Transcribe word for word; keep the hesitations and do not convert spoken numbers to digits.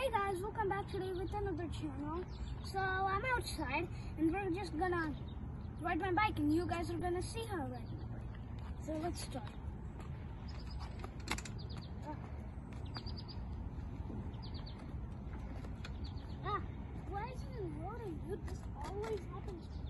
Hey guys, welcome back today with another channel. So I'm outside and we're just gonna ride my bike and you guys are gonna see how I ride my bike. So let's start. Ah, why isn't it loading? Dude, this always happens.